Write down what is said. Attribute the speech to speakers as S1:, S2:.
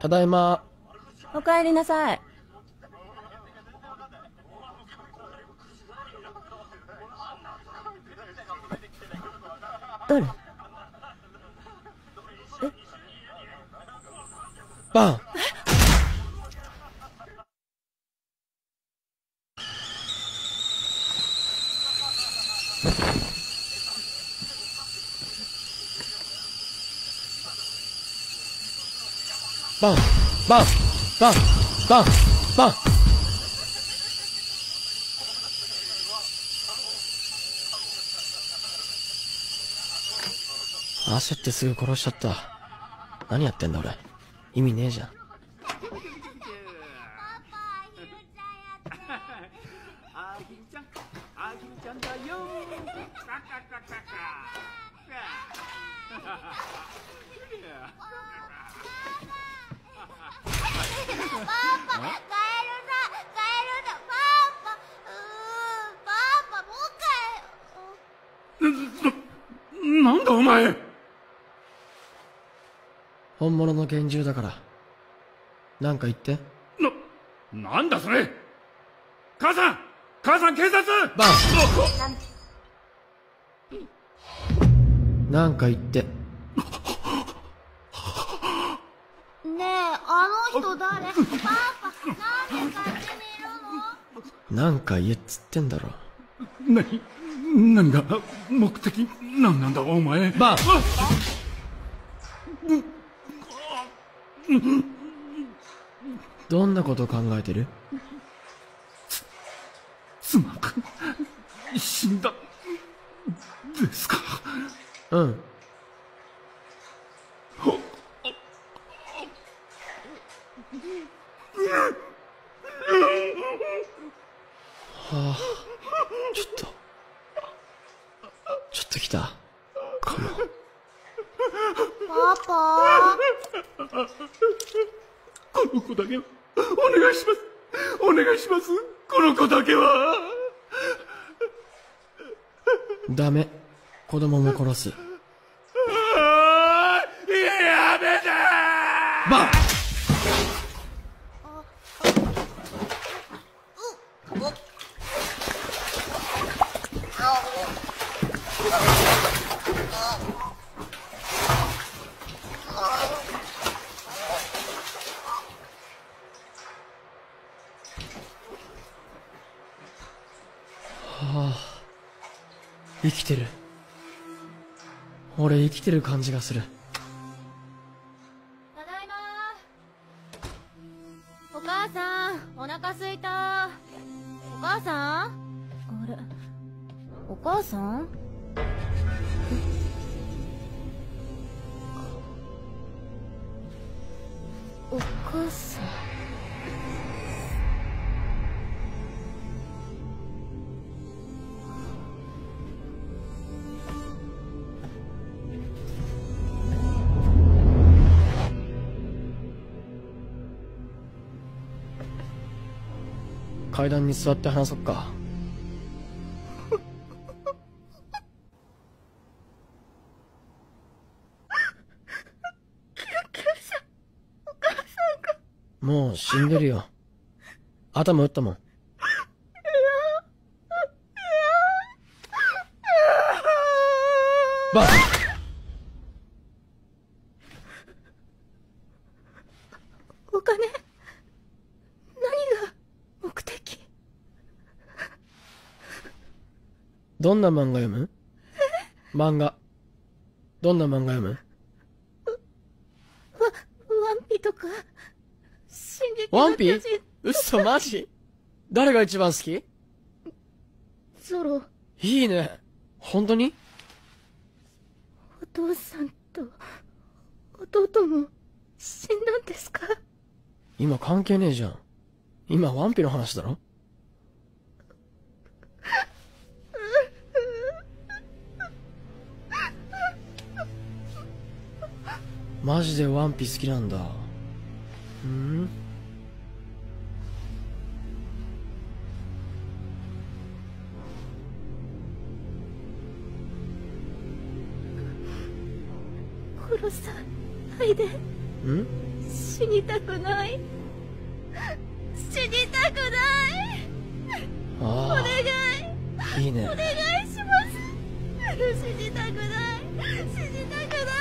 S1: ただいま。
S2: おかえりなさい。誰？
S1: バン。バンバンバンバンバン。焦ってすぐ殺しちゃった。何やってんだ俺。意味ねえじゃん。
S3: なんだお前。
S1: 本物の拳銃だから。なんか言って。
S3: なんだそれ。母さん警察。
S1: バン。なんか言って。
S4: ねえ、あの人誰？パパ、なんで勝手にいるの？
S1: なんか言えっつってんだろ。
S3: 何が目的なんだお前。
S1: バン。どんなこと考えてる？
S3: 妻が死んだですか？
S1: うん。はあ、ちょっと来たかも。
S4: パパ。
S3: この子だけはお願いしますこの子だけは。
S1: ダメ。子供も殺す。
S3: やめてー。
S1: バン。はあ、生きてる。俺生きてる感じがする。
S4: ただいま。お母さん、お腹すいた。お母さん？あれ、お母さん？お母さん。
S1: 階段に座って話そっか。もう死んでるよ。頭打ったもん。バン。
S4: お金？何が目的？
S1: どんな漫画読む？漫画。どんな漫画読む？
S4: ワンピとか。
S1: ワンピ？嘘マジ？誰が一番好き？
S4: ゾロ。
S1: いいね。本当に？
S4: お父さんと弟も死んだんですか？
S1: 今関係ねえじゃん。今ワンピの話だろ？マジでワンピ好きなんだ。
S4: 殺さないで。 死にたくない。死にたくない。お願い。
S1: いいね。
S4: お願いします。死にたくない。死にたくない。